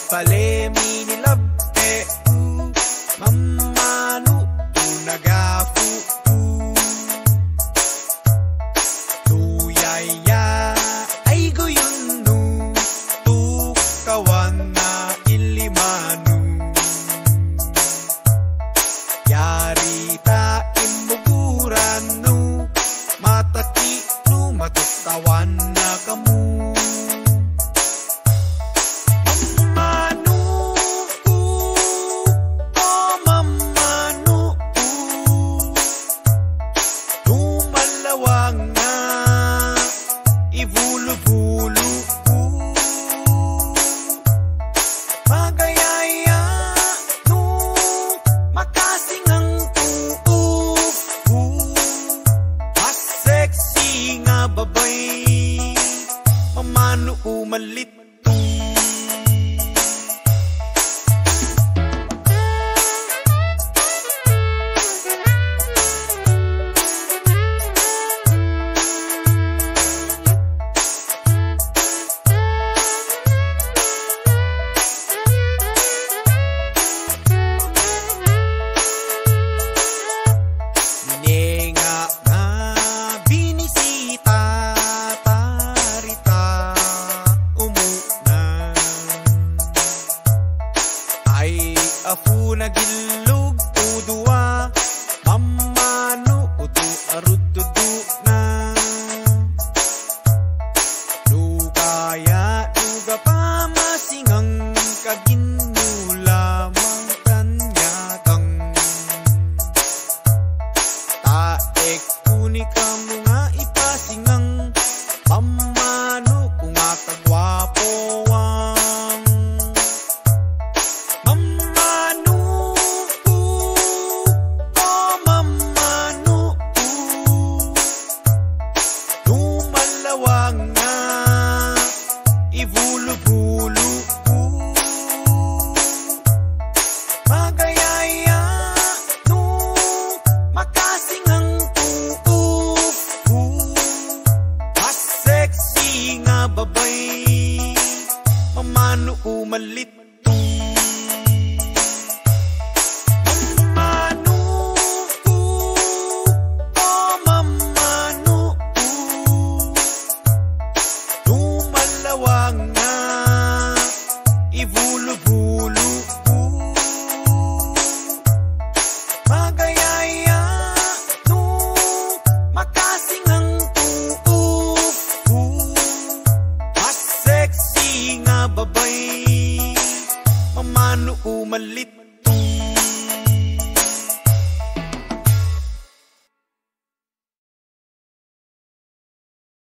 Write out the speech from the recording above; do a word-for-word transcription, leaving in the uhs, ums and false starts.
palemi ni labte u mamanu unagafu u tuyaya ay goyunu tu kawan na ilimanu yarita imuguranu mataki nu matutawan na kamu Ibulu-bulu magayaya no makasingang tuo mas sexy nga babay mamano umalit afu nagilug udua mamanu utu arutudu na lukaya duga pamasingang kaginula mang kanyakang taek kuni kamu nga ipasingang mamanu kung akagwapo Ibulu-bulu magayaya no makasingang tuo mas sexy nga babay mamano umalit Ibulu-bulu magayaya no makasingang tuo mas sexy nga babay mamano umalit